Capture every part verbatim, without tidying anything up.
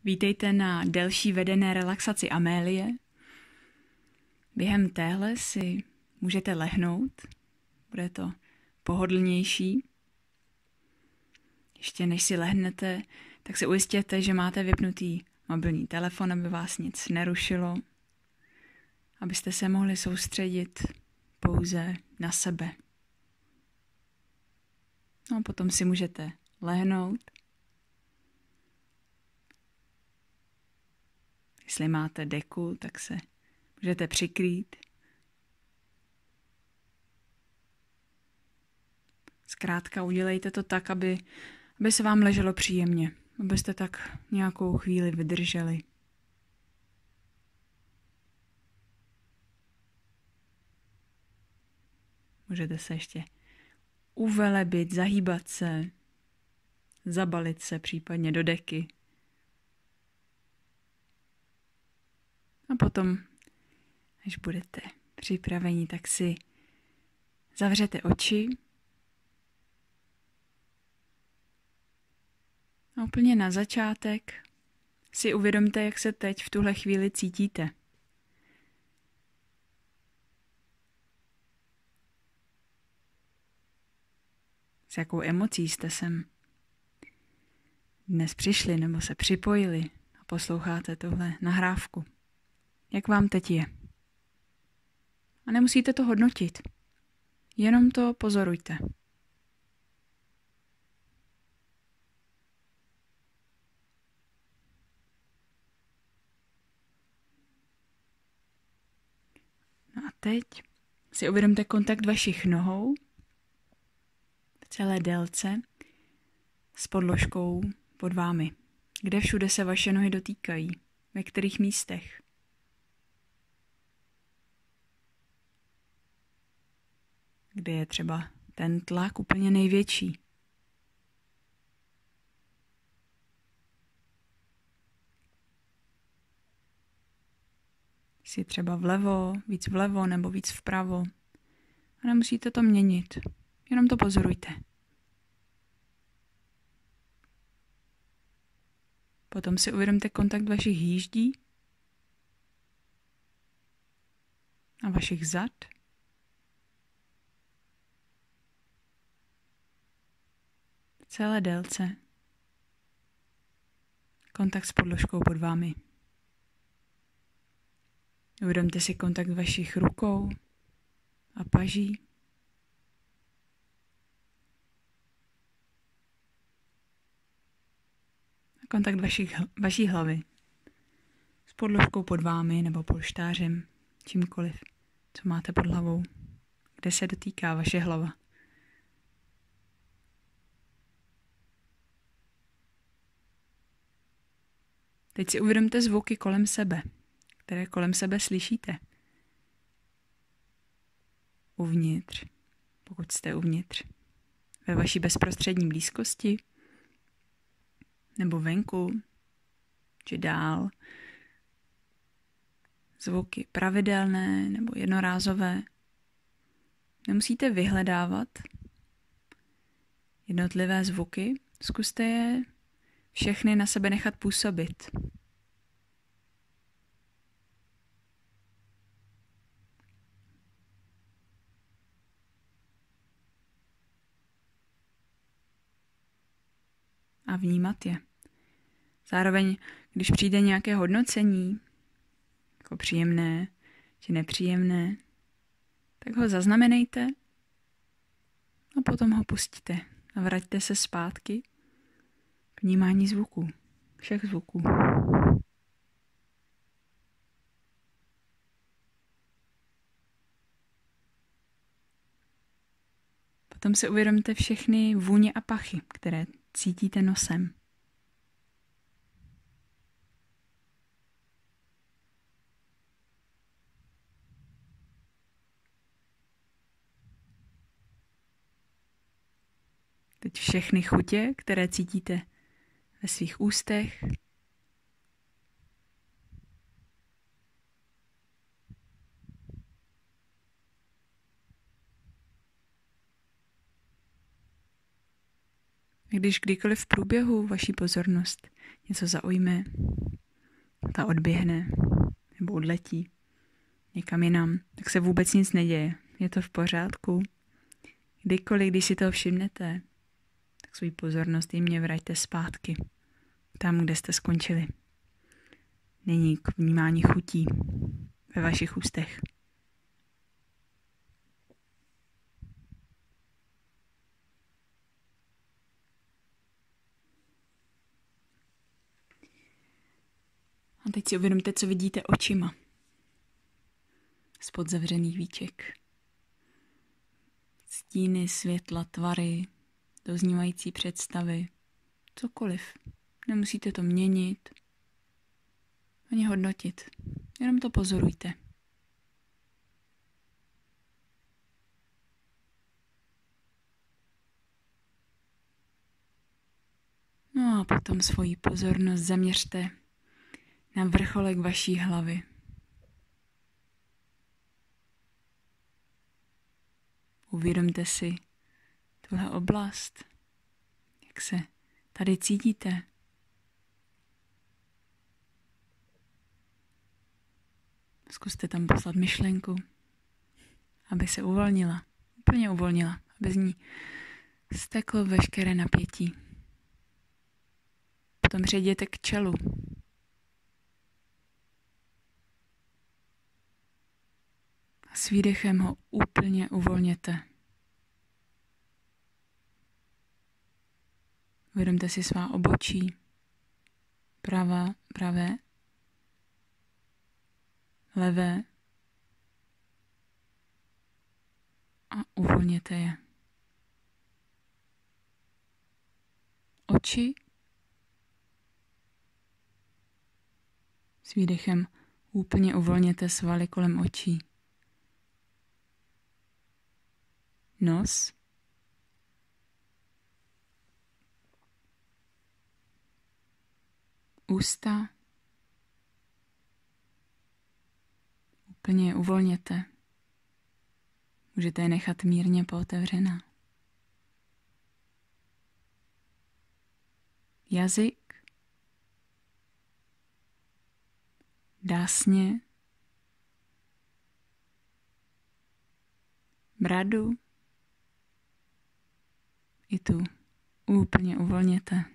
Vítejte na delší vedené relaxaci Amélie. Během téhle si můžete lehnout, bude to pohodlnější. Ještě než si lehnete, tak se ujistěte, že máte vypnutý mobilní telefon, aby vás nic nerušilo, abyste se mohli soustředit pouze na sebe. No a potom si můžete lehnout. Jestli máte deku, tak se můžete přikrýt. Zkrátka udělejte to tak, aby, aby se vám leželo příjemně, abyste tak nějakou chvíli vydrželi. Můžete se ještě uvelebit, zahýbat se, zabalit se případně do deky. A potom, až budete připraveni, tak si zavřete oči a úplně na začátek si uvědomte, jak se teď v tuhle chvíli cítíte. S jakou emocí jste sem dnes přišli nebo se připojili a posloucháte tuhle nahrávku. Jak vám teď je? A nemusíte to hodnotit. Jenom to pozorujte. No a teď si uvědomte kontakt vašich nohou v celé délce s podložkou pod vámi. Kde všude se vaše nohy dotýkají? Ve kterých místech? Kde je třeba ten tlak úplně největší? Jsi třeba vlevo, víc vlevo nebo víc vpravo. A nemusíte to měnit, jenom to pozorujte. Potom si uvědomte kontakt vašich jíždí a vašich zad. V celé délce. Kontakt s podložkou pod vámi. Uvědomte si kontakt vašich rukou a paží. A kontakt vašich, vaší hlavy s podložkou pod vámi nebo polštářem, čímkoliv, co máte pod hlavou, kde se dotýká vaše hlava. Teď si uvědomte zvuky kolem sebe, které kolem sebe slyšíte. Uvnitř, pokud jste uvnitř, ve vaší bezprostřední blízkosti, nebo venku, či dál. Zvuky pravidelné nebo jednorázové. Nemusíte vyhledávat jednotlivé zvuky, zkuste je všechny na sebe nechat působit. A vnímat je. Zároveň, když přijde nějaké hodnocení, jako příjemné či nepříjemné, tak ho zaznamenejte a potom ho pustíte a vraťte se zpátky k vnímání zvuků, všech zvuků. Potom si uvědomte všechny vůně a pachy, které cítíte nosem. Teď všechny chutě, které cítíte ve svých ústech. Když kdykoliv v průběhu vaší pozornost něco zaujme, ta odběhne nebo odletí někam jinam, tak se vůbec nic neděje. Je to v pořádku. Kdykoliv, když si toho všimnete, tak svou pozornost jemně vraťte zpátky, tam, kde jste skončili. Není k vnímání chutí ve vašich ústech. A teď si uvědomte, co vidíte očima. Spod zavřených víček. Stíny, světla, tvary, doznívající představy, cokoliv. Nemusíte to měnit, ani hodnotit. Jenom to pozorujte. No a potom svoji pozornost zaměřte na vrcholek vaší hlavy. Uvědomte si tuhle oblast, jak se tady cítíte. Zkuste tam poslat myšlenku, aby se uvolnila, úplně uvolnila, aby z ní steklo veškeré napětí. Potom přejděte k čelu. A s výdechem ho úplně uvolněte. Uvědomte si svá obočí, pravá, pravé, levé a uvolněte je. Oči s výdechem úplně uvolněte svaly kolem očí. Nos, ústa, úplně je uvolněte. Můžete je nechat mírně pootevřená. Jazyk, dásně, bradu, i tu úplně uvolněte.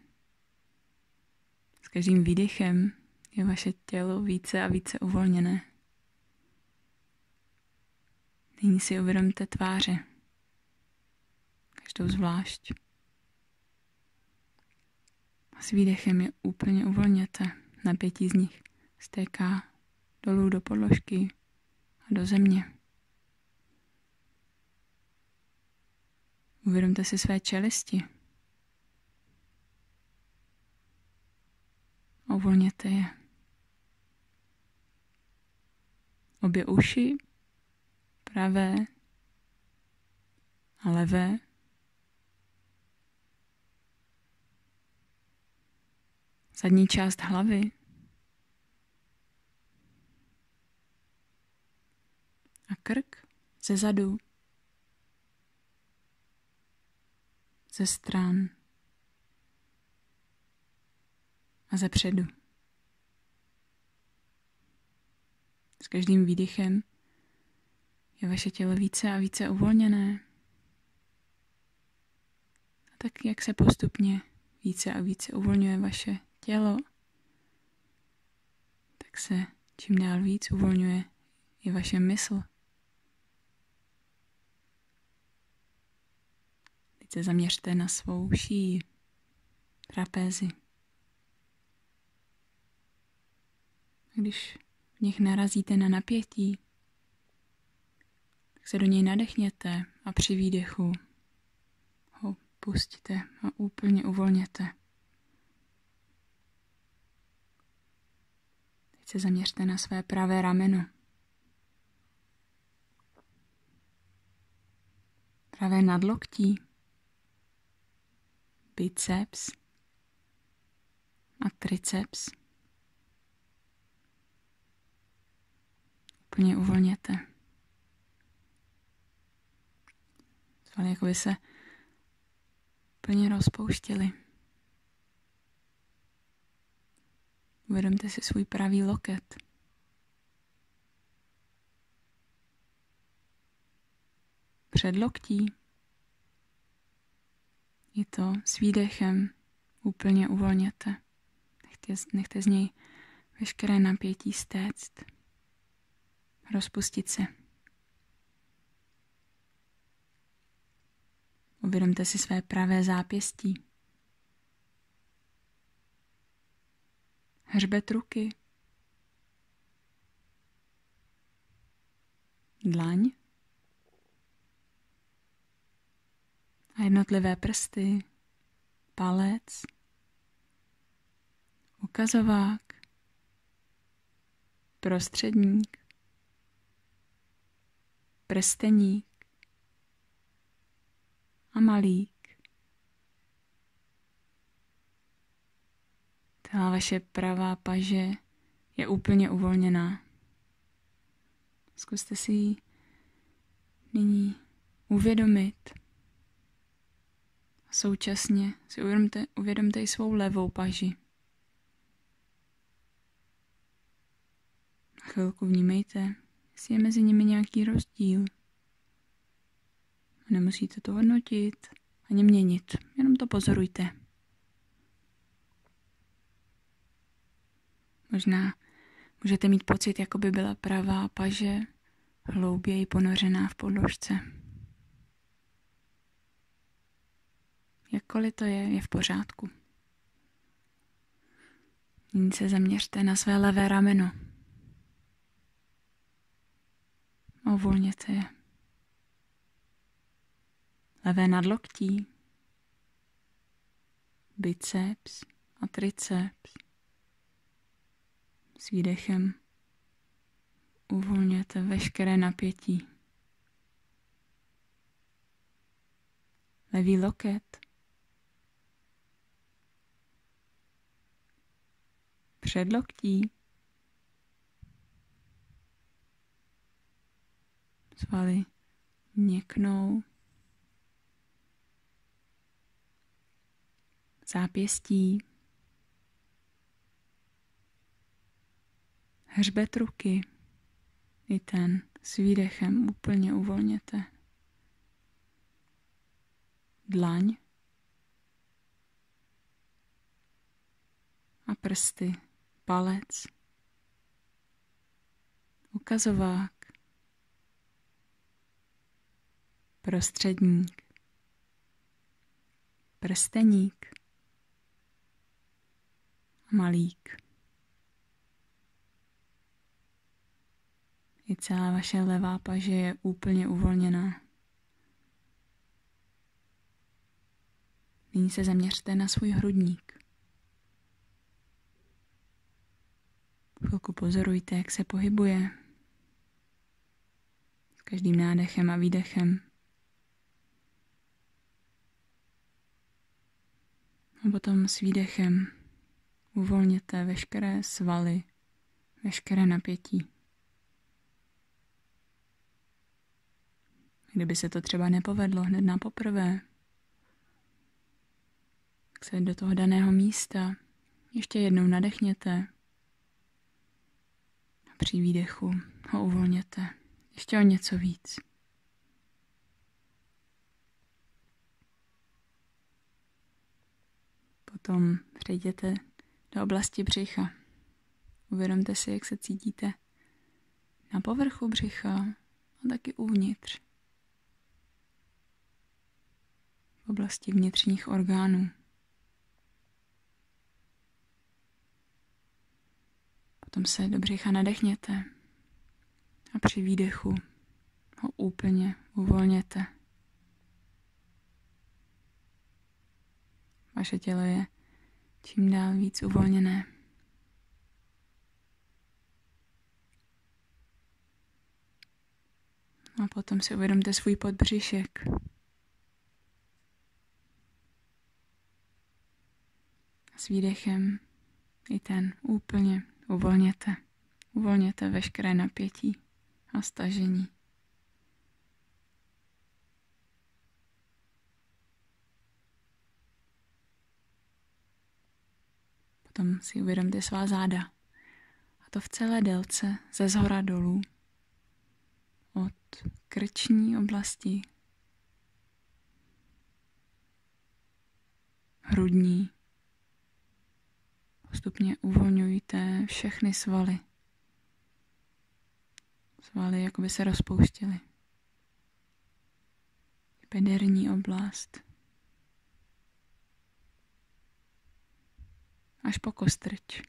S každým výdechem je vaše tělo více a více uvolněné. Nyní si uvědomte tváře, každou zvlášť. A s výdechem je úplně uvolněte. Napětí z nich stéká dolů do podložky a do země. Uvědomte si své čelisti. A uvolněte je. Obě uši, pravé a levé. Zadní část hlavy. A krk ze zadu. Ze stran a ze předu. S každým výdechem je vaše tělo více a více uvolněné. A tak, jak se postupně více a více uvolňuje vaše tělo, tak se čím dál víc uvolňuje i vaše mysl. Teď se zaměřte na svou šíji, trapézy. Když v nich narazíte na napětí, tak se do něj nadechněte a při výdechu ho pustíte a úplně uvolněte. Teď se zaměřte na své pravé rameno. Pravé nadloktí, biceps a triceps. Úplně uvolněte. Svaly jako by se úplně rozpouštěli. Uvědomte si svůj pravý loket. Předloktí. I to s výdechem úplně uvolněte. Nechte, nechte z něj veškeré napětí stéct. Rozpustit se. Uvědomte si své pravé zápěstí. Hřbet ruky. Dlaň. A jednotlivé prsty. Palec. Ukazovák. Prostředník. Prsteník. A malík. Celá vaše pravá paže je úplně uvolněná. Zkuste si ji nyní uvědomit. Současně si uvědomte, uvědomte i svou levou paži. Na chvilku vnímejte, jestli je mezi nimi nějaký rozdíl. Nemusíte to hodnotit ani měnit, jenom to pozorujte. Možná můžete mít pocit, jako by byla pravá paže hlouběji ponořená v podložce. Jakkoliv to je, je v pořádku. Nyní se zaměřte na své levé rameno. A uvolněte je. Levé nadloktí, biceps a triceps. S výdechem uvolněte veškeré napětí. Levý loket, předloktí, svaly měknou, zápěstí, hřbet ruky, i ten s výdechem úplně uvolněte. Dlaň a prsty, palec, ukazovák, prostředník, prsteník a malík. I celá vaše levá paže je úplně uvolněná. Nyní se zaměřte na svůj hrudník. Chvilku pozorujte, jak se pohybuje. S každým nádechem a výdechem. A potom s výdechem uvolněte veškeré svaly, veškeré napětí. Kdyby se to třeba nepovedlo hned na poprvé, tak se do toho daného místa ještě jednou nadechněte a při výdechu ho uvolněte ještě o něco víc. Potom přejděte do oblasti břicha. Uvědomte si, jak se cítíte na povrchu břicha a taky uvnitř. V oblasti vnitřních orgánů. Potom se do břicha nadechněte a při výdechu ho úplně uvolněte. Vaše tělo je čím dál víc uvolněné. A potom si uvědomte svůj podbřišek. S výdechem i ten úplně uvolněte. Uvolněte veškeré napětí a stažení. Potom si uvědomte svá záda. A to v celé délce, ze zhora dolů. Od krční oblasti, hrudní. Postupně uvolňujte všechny svaly. Svaly jako by se rozpouštěly. Bederní oblast. Až po kostrč.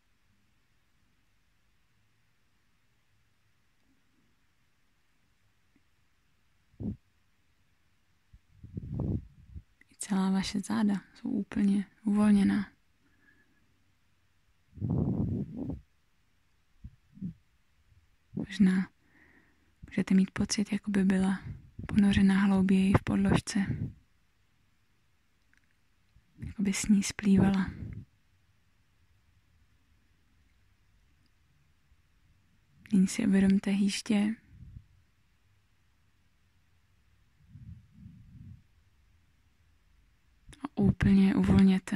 I celá vaše záda jsou úplně uvolněná. Možná můžete mít pocit, jako by byla ponořena hlouběji v podložce. Jako by s ní splývala. Nyní si uvědomte hýště. A úplně uvolněte.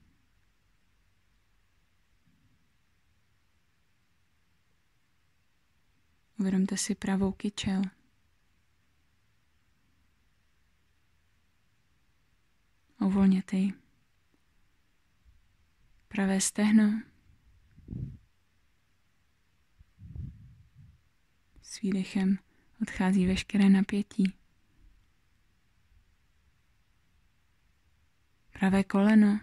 Uvědomte si pravou kyčel. A uvolněte ji. Pravé stehno. S výdechem odchází veškeré napětí. Pravé koleno.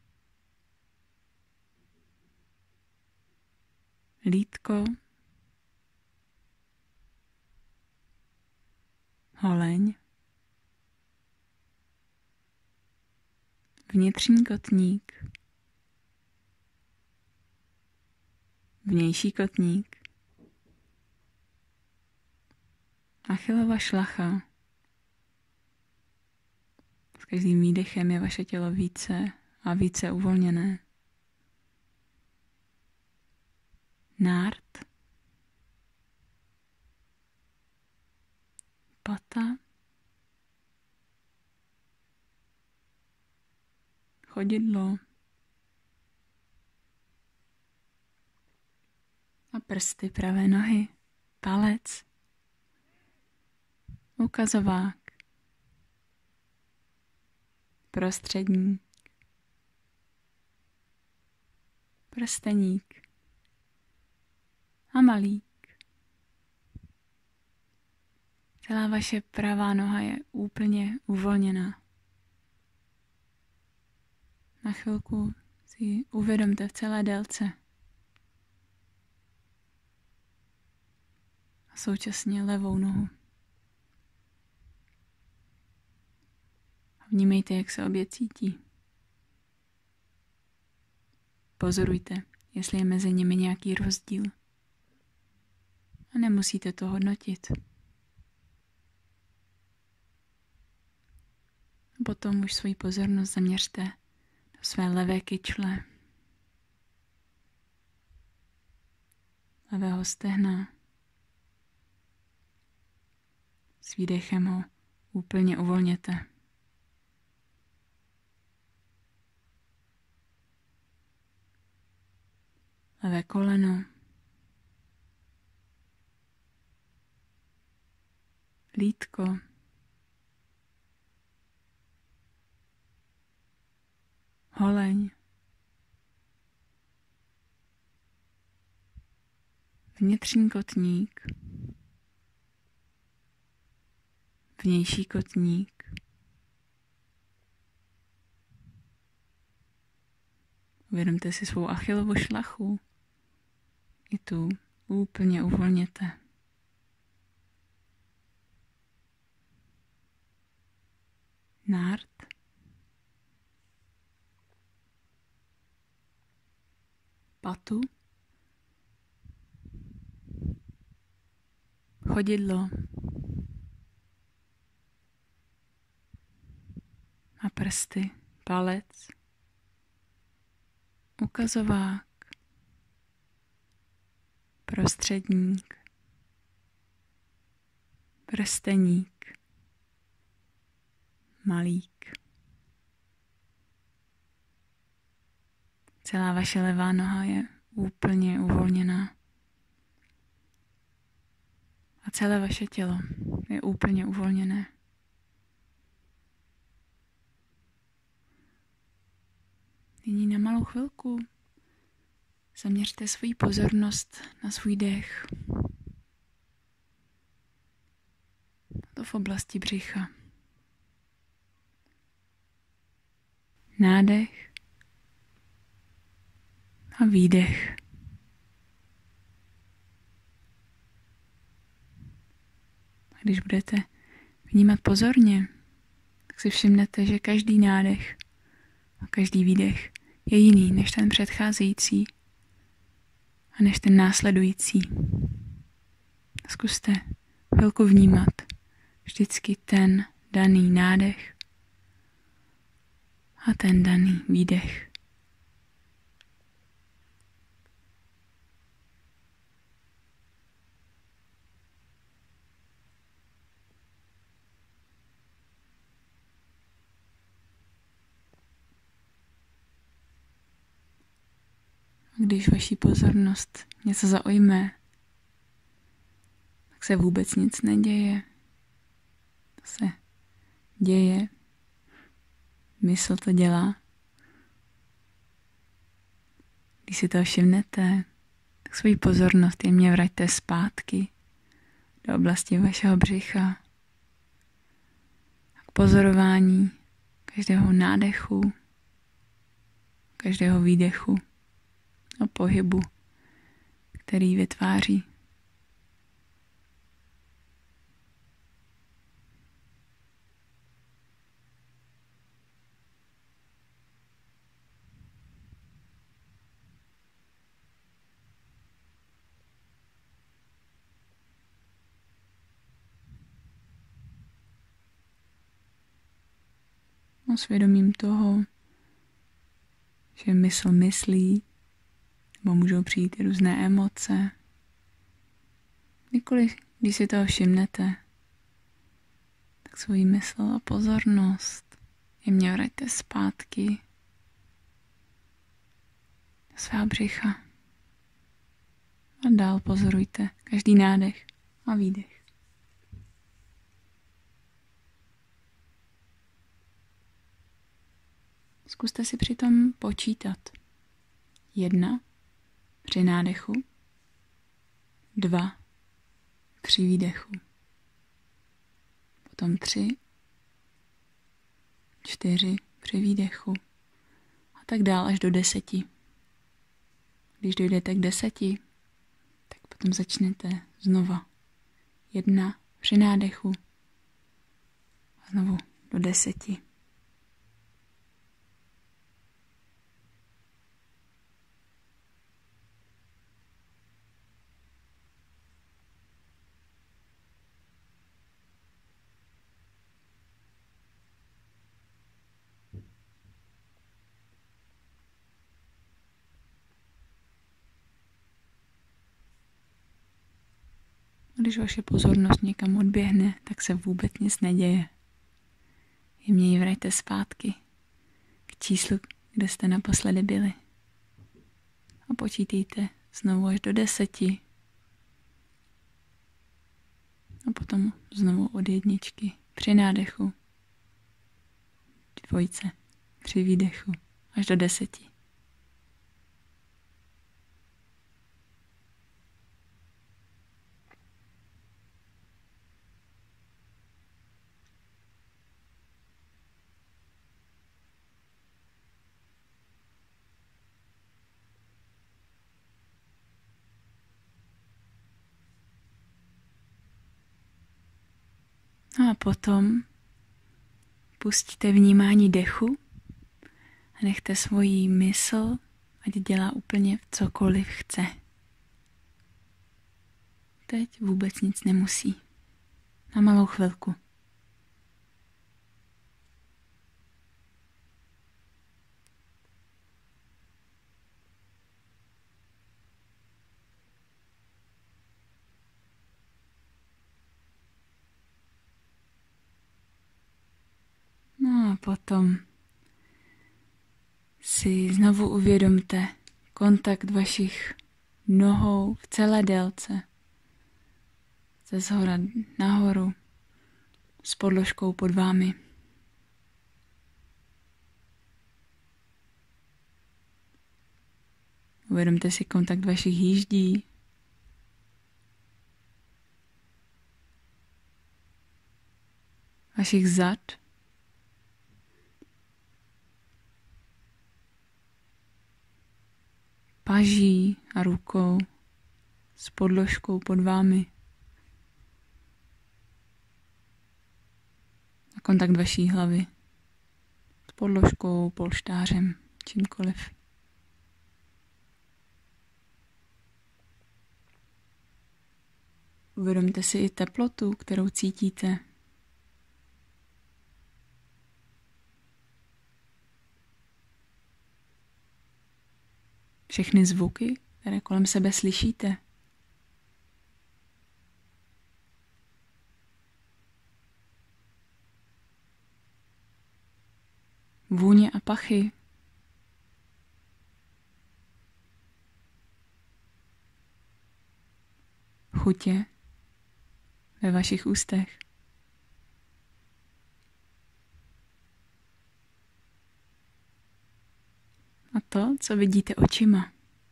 Lítko. Holeň. Vnitřní kotník. Vnější kotník. Achillova šlacha. S každým výdechem je vaše tělo více a více uvolněné. Nárt. Pata. Chodidlo. A prsty pravé nohy. Palec. Ukazovák. Prostředník. Prsteník. A malík. Celá vaše pravá noha je úplně uvolněná. Na chvilku si uvědomte v celé délce. A současně levou nohu. Vnímejte, jak se obě cítí. Pozorujte, jestli je mezi nimi nějaký rozdíl. A nemusíte to hodnotit. Potom už svoji pozornost zaměřte do své levé kyčle, levého stehna. S výdechem ho úplně uvolněte. Levé koleno. Lítko. Holeň. Vnitřní kotník. Vnější kotník. Uvědomte si svou Achillovu šlachu. I tu úplně uvolněte. Nárt. Patu. Chodidlo. A prsty. Palec. Ukazovák. Prostředník. Prsteník. Malík. Celá vaše levá noha je úplně uvolněná. A celé vaše tělo je úplně uvolněné. Nyní na malou chvilku zaměřte svoji pozornost na svůj dech. To v oblasti břicha. Nádech a výdech. A když budete vnímat pozorně, tak si všimnete, že každý nádech a každý výdech je jiný než ten předcházející a než ten následující. Zkuste chvilku vnímat vždycky ten daný nádech a ten daný výdech. Když vaši pozornost něco zaujme, tak se vůbec nic neděje. To se děje. Mysl to dělá. Když si to všimnete, tak svoji pozornost jemně vraťte zpátky do oblasti vašeho břicha. K pozorování každého nádechu, každého výdechu a pohybu, který vytváří. No, svědomím toho, že mysl myslí, nebo můžou přijít i různé emoce. Kdykoliv, když si toho všimnete, tak svůj mysl a pozornost jemně vraťte zpátky do svého břicha. A dál pozorujte každý nádech a výdech. Zkuste si přitom počítat. Jedna při nádechu, dva při výdechu, potom tři, čtyři při výdechu a tak dál až do deseti. Když dojdete k deseti, tak potom začnete znova. Jedna při nádechu a znovu do deseti. Když vaše pozornost někam odběhne, tak se vůbec nic neděje. Jemně ji vraťte zpátky k číslu, kde jste naposledy byli. A počítejte znovu až do deseti. A potom znovu od jedničky při nádechu, dvojce při výdechu až do deseti. No a potom pustíte vnímání dechu a nechte svoji mysl, ať dělá úplně cokoliv chce. Teď vůbec nic nemusí. Na malou chvilku. No a potom si znovu uvědomte kontakt vašich nohou v celé délce. Ze zhora nahoru s podložkou pod vámi. Uvědomte si kontakt vašich jíždí. Vašich zad. Paží a rukou s podložkou pod vámi. A kontakt vaší hlavy s podložkou, polštářem, čímkoliv. Uvědomte si i teplotu, kterou cítíte. Všechny zvuky, které kolem sebe slyšíte. Vůně a pachy. Chutě ve vašich ústech. A to, co vidíte očima.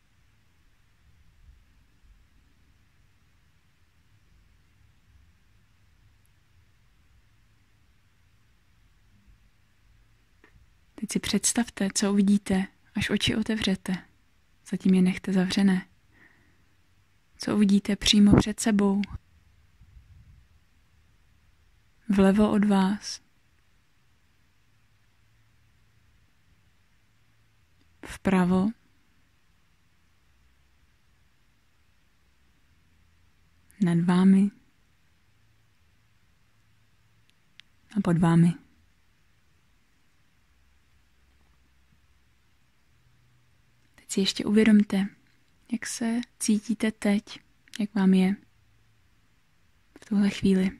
Teď si představte, co uvidíte, až oči otevřete. Zatím je nechte zavřené. Co uvidíte přímo před sebou. Vlevo od vás. Vpravo. Nad vámi. A pod vámi. Teď si ještě uvědomte, jak se cítíte teď, jak vám je v tuhle chvíli.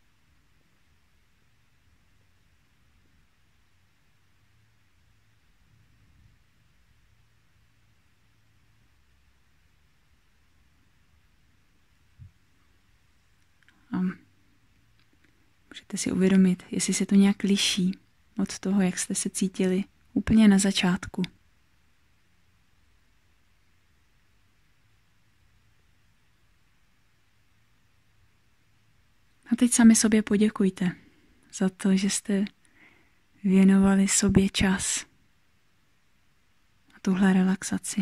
A můžete si uvědomit, jestli se to nějak liší od toho, jak jste se cítili úplně na začátku. A teď sami sobě poděkujte za to, že jste věnovali sobě čas a tuhle relaxaci.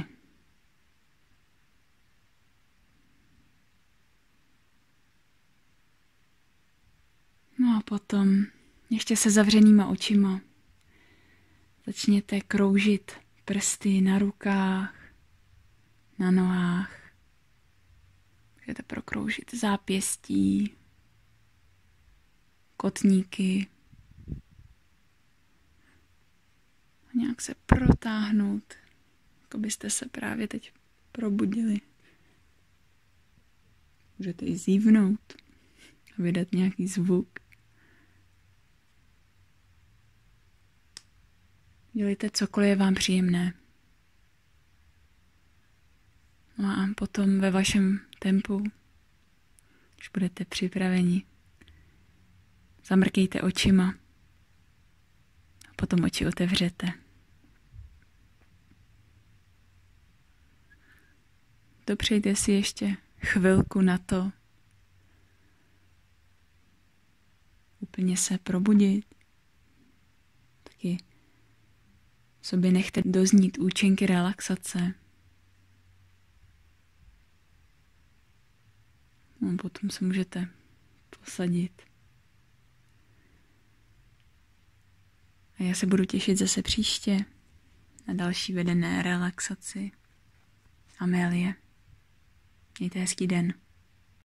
No a potom ještě se zavřenýma očima začněte kroužit prsty na rukách, na nohách. Můžete prokroužit zápěstí, kotníky. A nějak se protáhnout, jako byste se právě teď probudili. Můžete i zívnout a vydat nějaký zvuk. Dělejte cokoliv je vám příjemné. No a potom ve vašem tempu, když budete připraveni, zamrkejte očima a potom oči otevřete. Dopřejte si ještě chvilku na to úplně se probudit. Taky sobě nechte doznít účinky relaxace. No, potom se můžete posadit. A já se budu těšit zase příště na další vedené relaxaci. Amélie. Mějte hezký den.